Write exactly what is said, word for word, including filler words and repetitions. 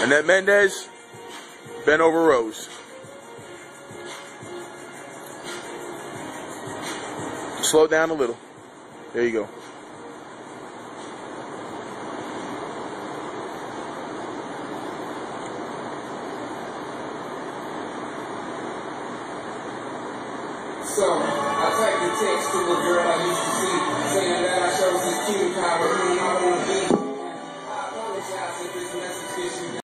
Annette Mendez, bent over Rose. Slow down a little. There you go. So, I typed the text to a girl I used to see, saying that I showed some cute power. I want to be. I apologize if this message gets you.